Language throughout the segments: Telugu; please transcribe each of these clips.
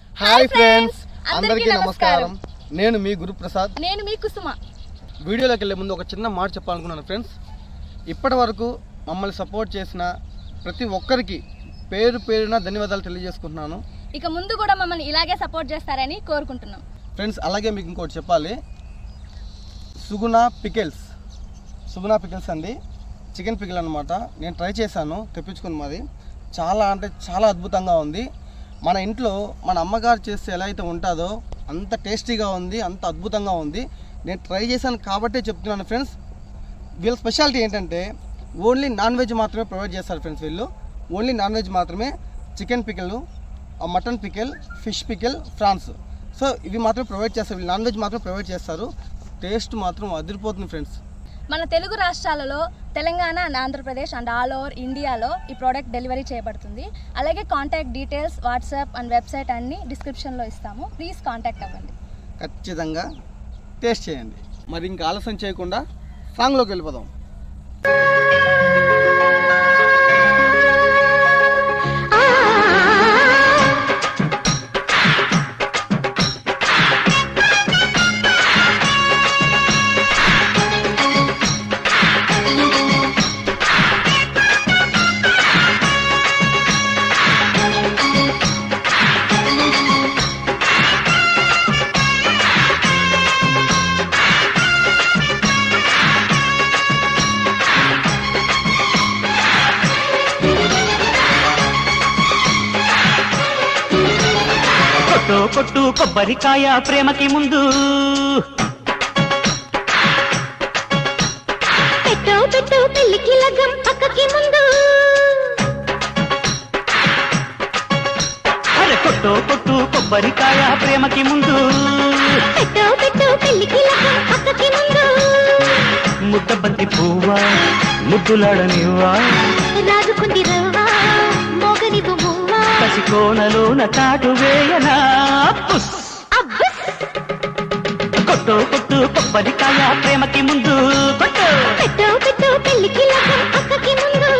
హాయ్ ఫ్రెండ్స్, అందరికీ నమస్కారం. నేను మీ గురుప్రసాద్. నేను మీ కుసుమా. వీడియోలోకి వెళ్ళే ముందు ఒక చిన్న మాట చెప్పాలనుకున్నాను ఫ్రెండ్స్. ఇప్పటి వరకు మమ్మల్ని సపోర్ట్ చేసిన ప్రతి ఒక్కరికి పేరు పేరున ధన్యవాదాలు తెలియజేసుకుంటున్నాను. ఇక ముందు కూడా మమ్మల్ని ఇలాగే సపోర్ట్ చేస్తారని కోరుకుంటున్నాం ఫ్రెండ్స్. అలాగే మీకు ఇంకోటి చెప్పాలి, సుగునా పికెల్స్ అండి, చికెన్ పికిల్ అనమాట. నేను ట్రై చేశాను, తెప్పించుకుని మాది. చాలా అంటే చాలా అద్భుతంగా ఉంది. మన ఇంట్లో మన అమ్మగారు చేస్తే ఎలా అయితే ఉంటుందో అంత టేస్టీగా ఉంది, అంత అద్భుతంగా ఉంది. నేను ట్రై చేశాను కాబట్టే చెప్తున్నాను ఫ్రెండ్స్. వీళ్ళ స్పెషాలిటీ ఏంటంటే ఓన్లీ నాన్ వెజ్ మాత్రమే ప్రొవైడ్ చేస్తారు ఫ్రెండ్స్. వీళ్ళు ఓన్లీ నాన్ వెజ్ మాత్రమే, chicken pickle, mutton pickle, fish pickle, prawns, so ఇవి మాత్రమే ప్రొవైడ్ చేస్తారు. వీళ్ళు నాన్ వెజ్ మాత్రం ప్రొవైడ్ చేస్తారు. టేస్ట్ మాత్రం అదిరిపోతుంది ఫ్రెండ్స్. మన తెలుగు రాష్ట్రాలలో Telangana and Andhra Pradesh and all over ఇండియాలో ఈ ప్రోడక్ట్ డెలివరీ చేయబడుతుంది. అలాగే contact details, WhatsApp and website అన్ని డిస్క్రిప్షన్లో ఇస్తాము. ప్లీజ్ కాంటాక్ట్ అవ్వండి. ఖచ్చితంగా టేస్ట్ చేయండి. మరి ఇంకా ఆలస్యం చేయకుండా సాంగ్లోకి వెళ్ళిపోదాం. కొట్టు కొబ్బరికాయ ప్రేమకి ముందు, పెట్టు పెళ్లికి లగ్గం పక్కకి ముందు. అరే కొట్టు కొబ్బరికాయ ప్రేమకి ముందు, పెట్టు పెళ్లికి లగ్గం పక్కకి ముందు. ముద్ద బంతి పువ్వా ముద్దులాడనివ్వా, రాజుకుంది రవ్వా మోగనివు మువ్వా, కసి కోనలోన కాటు వేయనా. కొట్టు కొబ్బరికాయ ప్రేమకి ముందు, పెట్టు పెళ్లికి లగ్గం పక్కకి ముందు.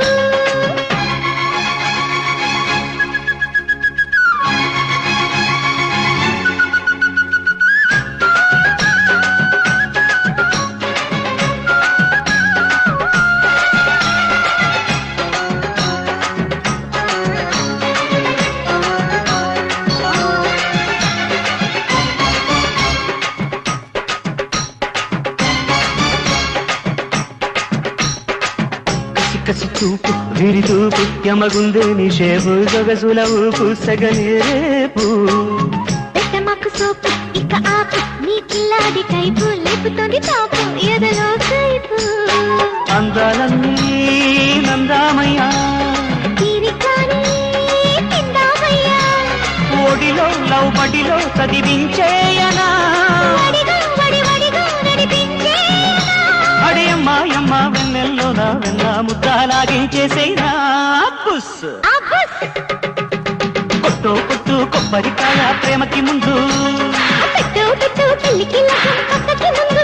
కసి చూపు విరి చూపు యమగుందే నీ షేపు, సొగసుల ఊపు సగనే రేపు. పెట్టమకు సోపు ఇక ఆపు, నీ కిల్లాడి టైపు లేపుతోంది తాపు ఎదలో కైపు. అందాలన్నీ నందామయ్యా, తీరికాని తిందామయ్యా, ఓడిలో లవ్ బడిలో చదివించేయనా. వడిగా నడిపించేయనా. అడియమ్మాయమ్మ వెన్నెల్లో నా వెన్న ముద్దాలాగించేసేనా. కొట్టు కొబ్బరికాయ ప్రేమకి ముందు, పెట్టు పెళ్లికి లగ్గం పక్కకి ముందు.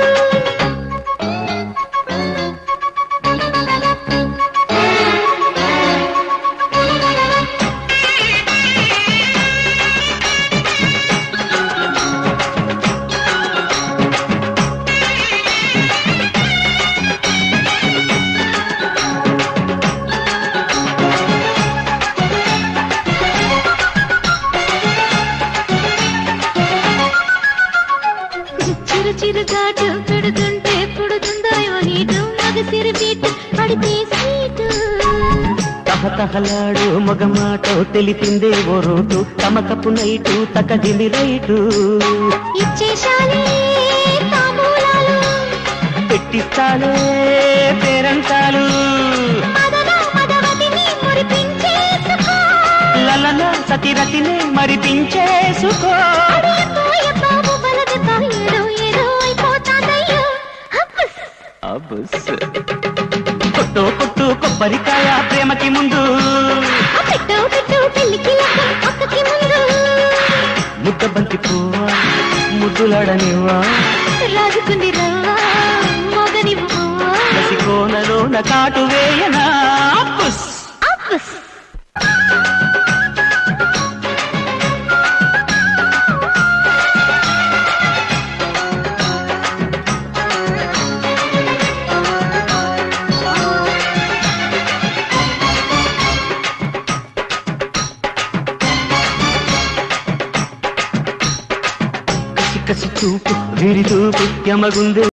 చిరుగాటు పెడుతుంటే పుడుతుందో హీటు, మగసిరి బీటు పడితే సీటు. తహతహలాడు మగమాట తెలిపిందే ఓ రోటు, తమకపు నైటు తకదిమి రైటు. ఇచ్చేశాలే తాంబూలాలు, పెట్టిస్తాలే పేరంటాలు, మదవతిని మురిపించేసుకో, లలన సతిరతిని మరిపించేసుకో. కొట్టు కొబ్బరికాయ ప్రేమకి ముందు, పెట్టు పెళ్లికి లగ్గం పక్కకి ముందు. ముద్ద బంతి పువ్వా ముద్దులాడనివ్వా, రాజుకుంది రవ్వా మోగనివు మువ్వా, కసి కోనలోన కాటు వేయనా. కసి కసి చూపు విరిదూపు యమగుందే